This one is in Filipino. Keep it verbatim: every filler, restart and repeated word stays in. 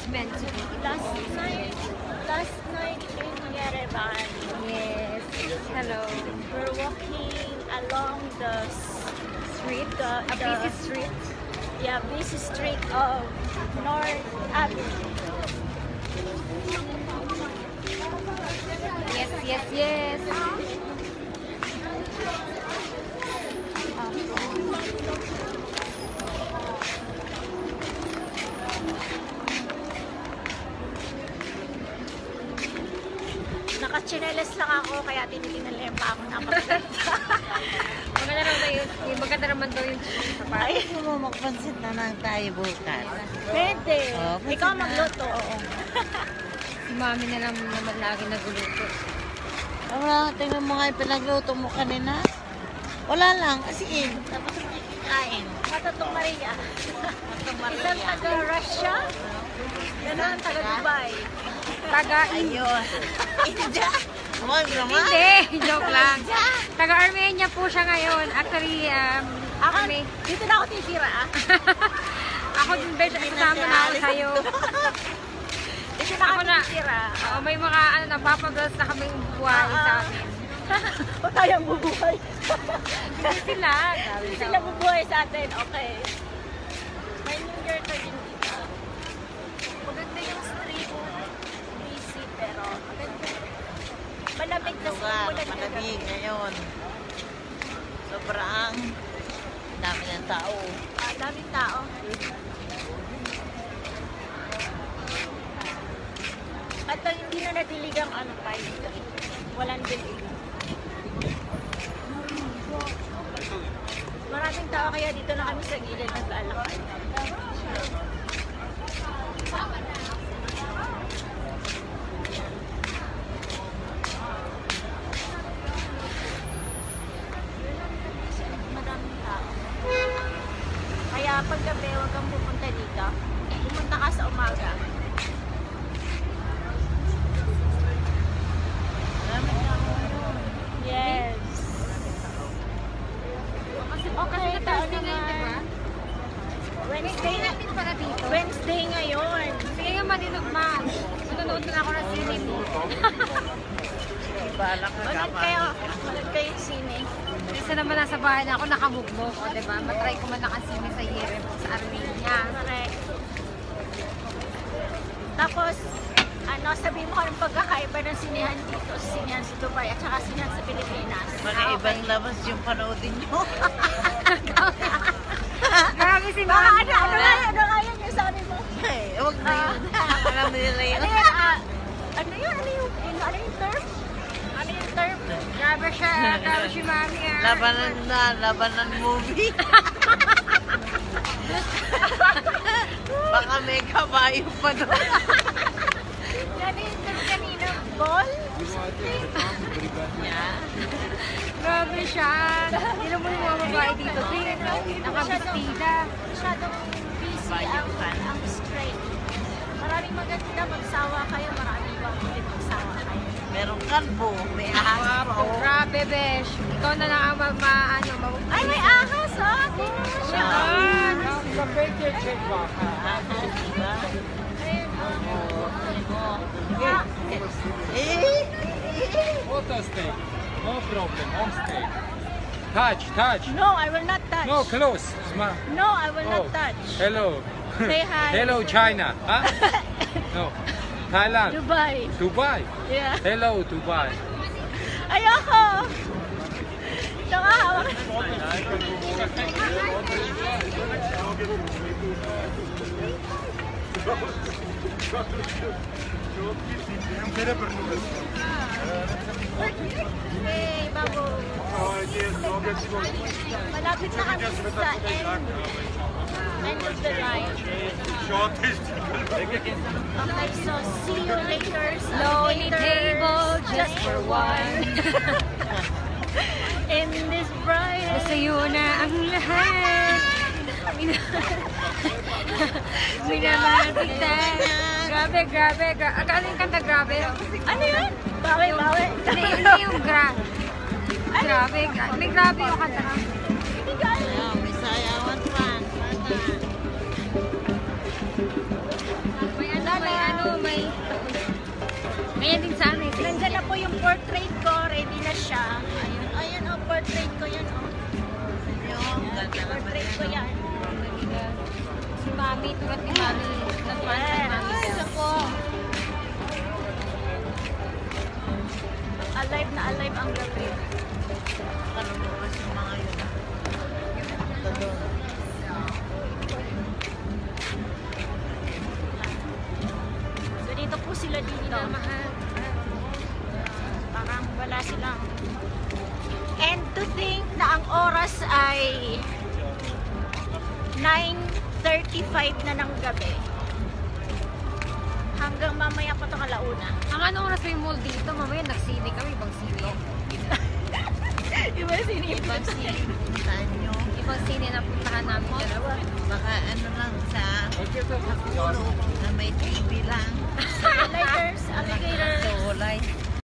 meant to be. Last night, last night in Yerevan. Yes. Hello. We're walking along the street, the, A the busy street. yeah, busy street of North Avenue. Yes, yes, yes. Naka-chinelas lang ako, kaya tinitingnan pa ako na kapatid. Maganda naman daw yung, maganda naman daw yung sapat. Ay, mo magpansit na lang tayo bukas. Pwede. Oh, Ikaw na. magluto. Oo. Si mami na lang naman lagi naguluto. Wala, tingnan mo nga yung pinagluto mo kanina. Wala lang, asin. Tapos kikain. Matutong Maria. Matong Maria. Isang taga-Russia. Ganon, taga-Dubai. Taga Ayun. India. Huwag naman. Hindi, joke lang. Taga-Armenia po siya ngayon. Actually, um, Ako, kami, dito na ako titira ah. ako din ba, kasama na ako sa'yo. Dito na ako Ako na. titira. Oh, may mga ano, napapaglas na kaming buhay sa amin. O tayong bubuhay. Hindi sila. Grabe Hindi daw. sila bubuhay sa atin. Okay. May New Year na din dito. Maganda yung street. Busy pero maganda. Malamig na Lugar, umulan malamig ngayon. Sobrang dami ng tao. Ah, daming tao. At uh, hindi na nadilig ang ano pa dito. Walang dilig. Maraming tao kaya dito na kami sa gilid nag-alakad. Maraming tao. Kaya pag gabi, huwag kang pupunta dito. Pumunta ka sa umaga. Maraming tao ngayon. Yes. Okay, tao Thursday ngayon, di ba? naman. Wednesday na. Natin para dito. Wednesday ngayon. Sige nga manilog ma. Manonood na ako ng sine mo. Balak na Manood kapag. kayo. Manood kayo yung sine. Isa naman nasa bahay na ako, nakamugmok. O, diba? Matry ko man nakasine sa Yerevan, sa Armenia. Correct. Tapos, ano, sabihin mo ka ng pagkakaiba ng sinihan dito, sinihan sa Dubai, at saka sinihan sa Pilipinas. Mga Ah, ibang labas yung panoodin nyo. Grabe si Baka mami. ano, ano nga, ano nga yun yung sabi mo? Ay, huwag na yun. Alam nila yun. Ano yun, ah, ano yun, ano yung, ano yung term? Ano yung term? Grabe siya, grabe si mami ah. Labanan na, labanan movie. Baka may kabayo pa doon. Ano yung term kanina? Ball? Yeah. Grabe siya. Tignan mo yung mga babae dito. Tingnan mo, nakabistida. Masyadong busy ang, ang straight. Maraming maganda, magsawa kayo, maraming bang hindi magsawa kayo. Merong kalbo, may ahas pa. oh. Grabe, besh. Ikaw na lang ang ma, ma ano, ma Ay, may ahas, oh! Tingnan mo siya. Yan. Ahas, diba? Ayun, oh. Oo. Ah, Eh, Photo steak. No problem. Home steak. Touch, touch. No, I will not touch. No, close. Smile. No, I will not Oh. touch. Hello. Say hi. Hello, China. Huh? No. Thailand. Dubai. Dubai. Yeah. Hello, Dubai. Ayoko! Ito nga, hawak. Hey, bago. Malapit na kami sa end. End of the line. Okay, so see you later. Lonely Later. table just for one. In this bright. Sa'yo na ang lahat. Minamahal kita. Grabe, grabe. Gra ah, ano yung kanta grabe? Ano yun? Bawi, bawi. Hindi, hindi yung gra. Grabe, gra may grabe yung kanta. Hindi ka alam. yeah, Bisaya, what fun. May ano, Portrait ko yan, oh. Yung ganda naman Portrait ko yan. yan. Si Mami, tulad ni Mami. Natuwan kay Mami. Yes. Yes. Ako. Alive na alive ang gabi. Kaluluwas yung mga yun. Ito doon. So dito po sila dito. Parang wala silang. And to think na ang oras ay nine thirty-five na ng gabi. Hanggang mamaya pa ito kalauna. Ang ano oras may mall dito? Mamaya nagsine kami. Ibang sine. Iba sini. Ibang sili puntahan nyo. Ibang sine na puntahan namin dalawa. Baka ano lang sa ulo na may T V lang.